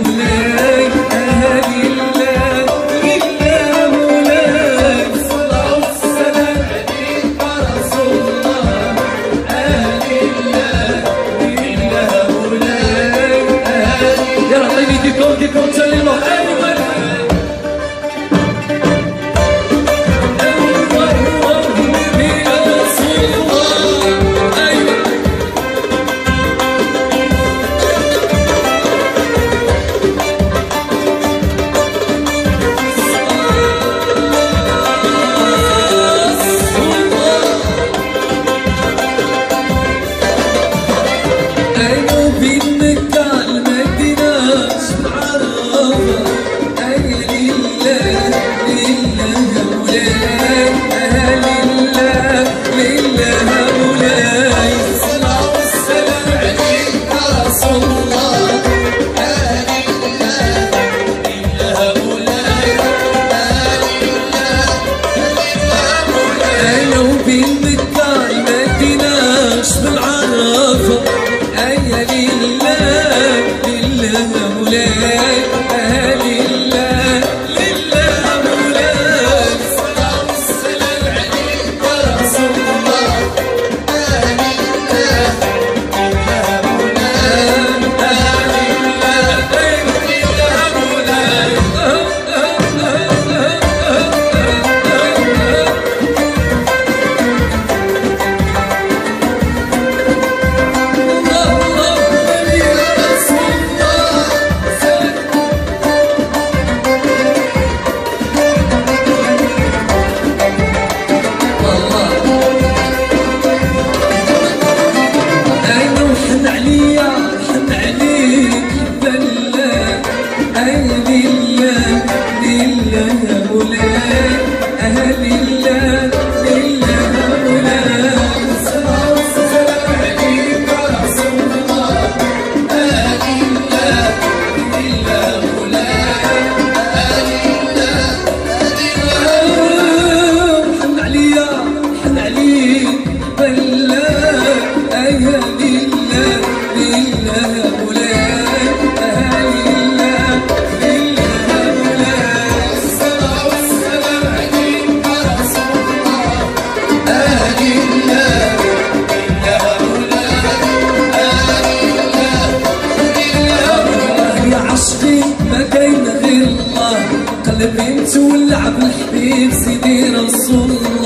قلبي متولع بالحبيب سيدي رسول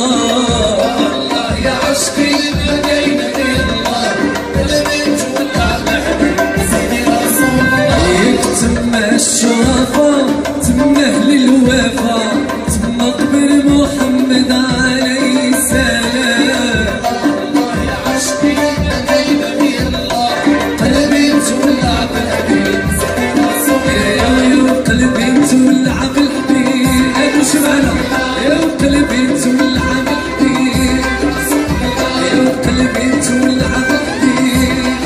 الله. الله يا عشقي ما كاين غير الله، قلبي متولع بالحبيب سيدي رسول الله. تما الشرفة تما أهل الوفا تما قبر محمد عليه السلام. الله يا عشقي ما كاين غير الله، قلبي متولع بالحبيب سيدي رسول الله. قلبي متولع بالحبيب ادوش معنا يا قلبي متولع بالحبيب، يا قلبي متولع بالحبيب،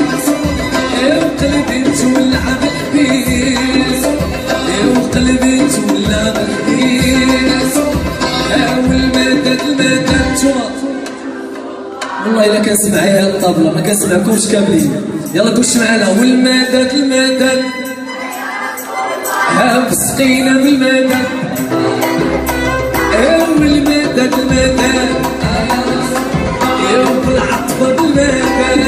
يا قلبي متولع بالحبيب، يا قلبي متولع بالحبيب. والمدد المدد ترى والله الا كنسمع يا الطبلة ما كنسمعكمش كاملين. يلا كلش معنا والمدد المدد سقينا بالمدد والمدد المدد يا بالعطبة بالمدد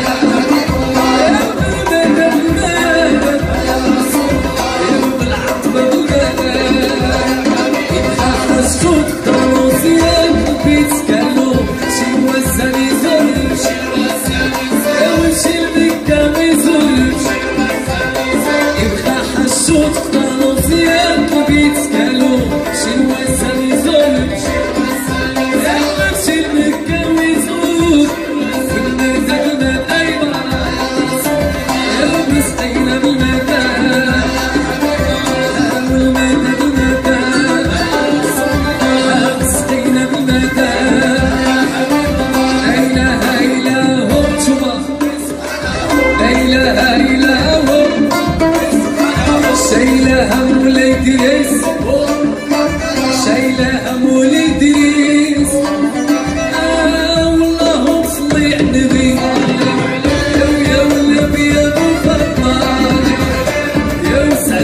بالمدد المدد يا بالعطبة بالمدد يبقى حسوك طروس يا بيت كالو شي وزاني زور شي وزاني زور وشي المكة ميزور يبقى حسوك شايلة هم وليد ريس شايلة هم وليد ريس والله صلي على النبي يا والنبي يا ابو فاطمة يا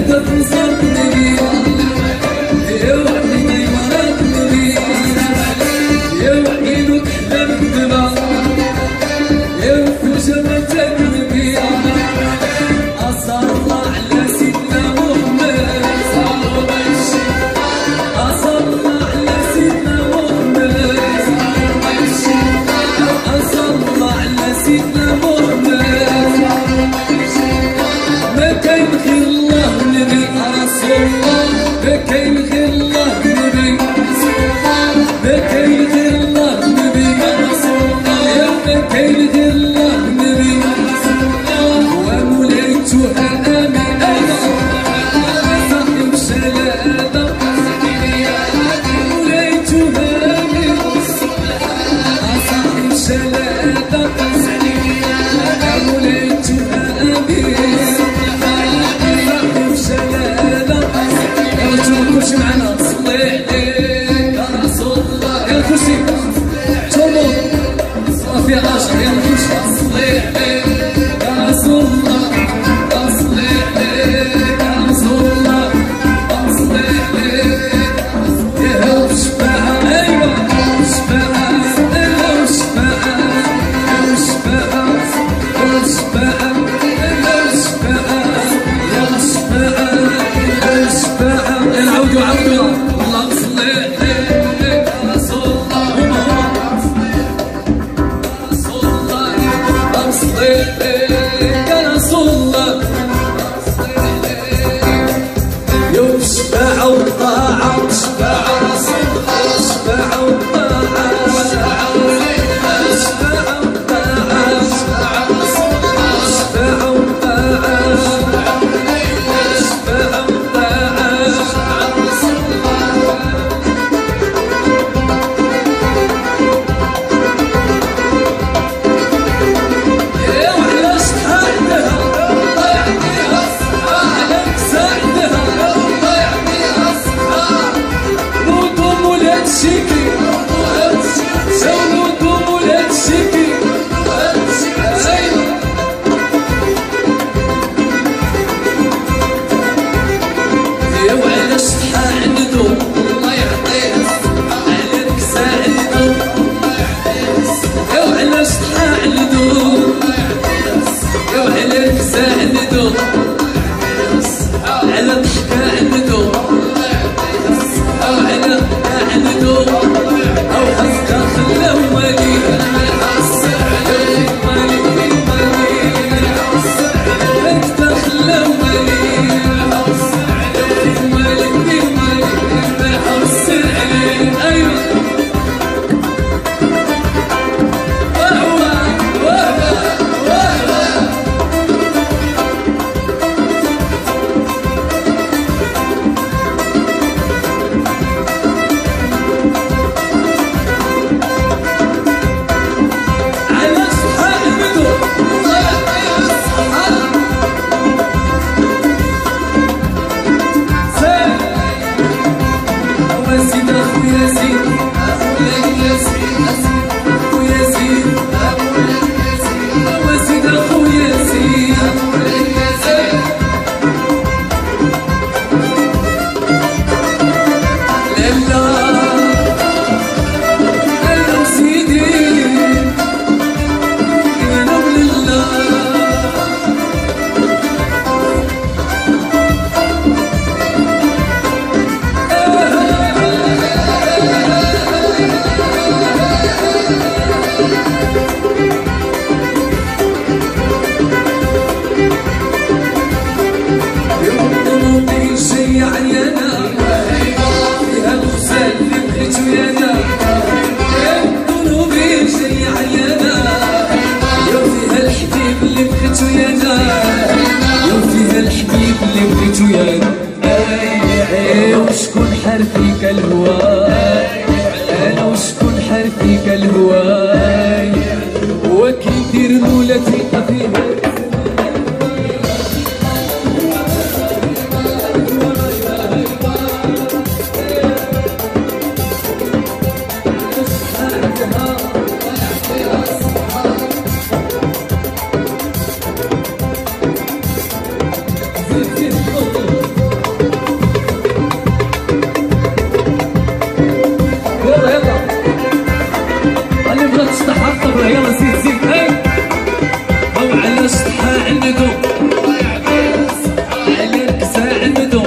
عندو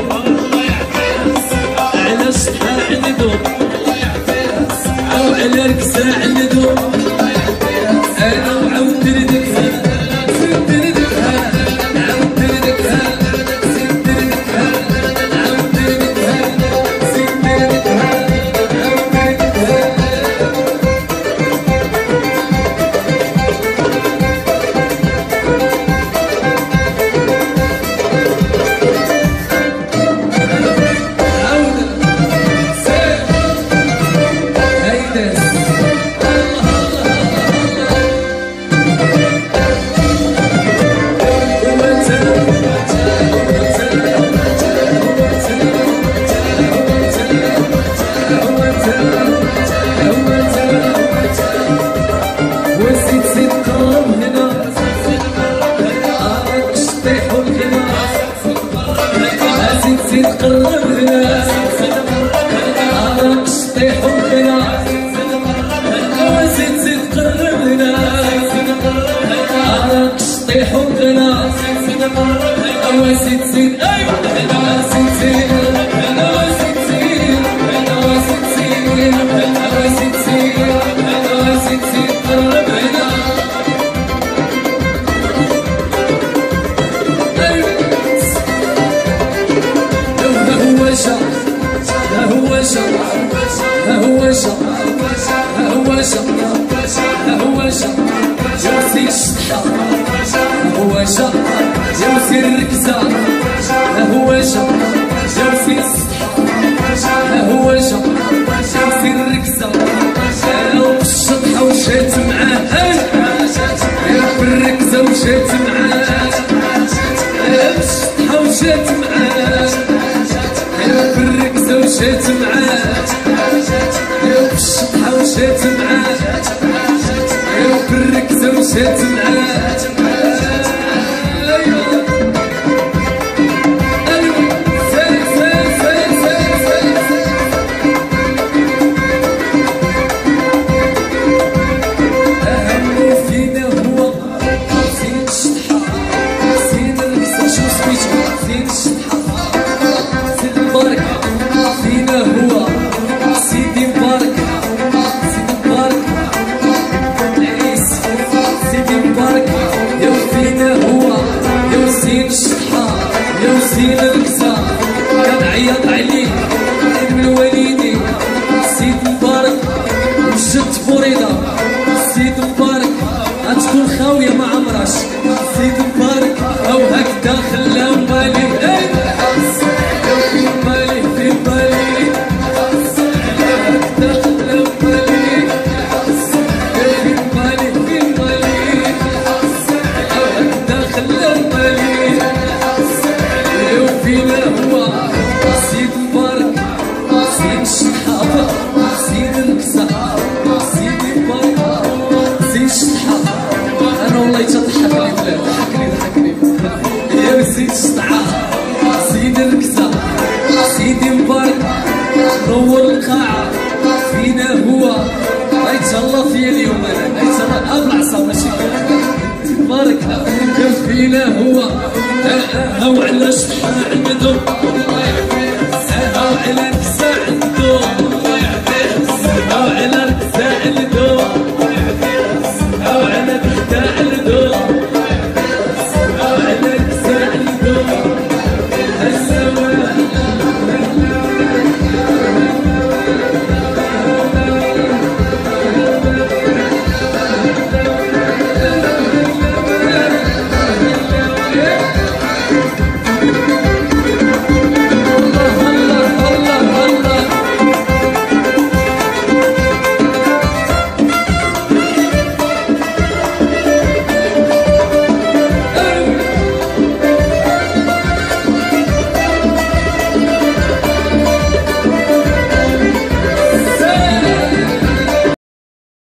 على الصحة عندو أو على الكسا عندو أنا وعاود دردكها زيد دردكها عاود دردكها زيد دردكها عاود دردكها زيد دردكها عاود دردكها قرب هنا عراك سطيح وهنا وزيد زيد قرب هنا عراك سطيح وهنا وزيد زيد ايوه وزيد زيد وزيد زيد وزيد زيد وزيد زيد وزيد زيد قرب هنا ها هو شر ها هو شر ها هو شر ها هو شر جوسي الشطحة ها هو شر جوسي الركزة ها هو شر جوسي السطحة ها هو شر جوسي الركزة لو بالشطحة وشات معاه يا بالركزة وشات معاه بالشطحة وشات معاه بالركزة وشات معاه بالشطحة وشات معاه بالركزة وشات معاه أيوة أيوة سير سير سير سير سير أهم فينا هو زين الشطحة زين الركزة شو سميتو زين الشطحة زين البركة فينا هو سيدي مبارك سيدي مبارك العريس سيدي مبارك يا فينا هو يا زين الشطحة يا زين الركزة كنعيط عليك من الوالدين سيدي مبارك وجدت بوريدة سيدي مبارك غتكون خاوية ما عمراش سيدي مبارك أو هكذا خلاو بالي سيدي مبارك نور القاعة فينا هو يتهلا فيا اليوم انا يتهلا بالعصا ماشي مبارك فينا هو هاو على شطحة عندهم